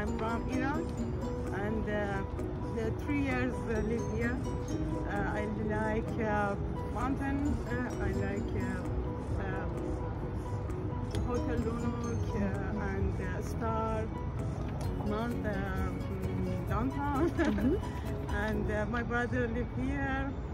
from Iran, and the 3 years live here. I like mountains. I like Hotel Roanoke and Star Mount downtown. And my brother live here.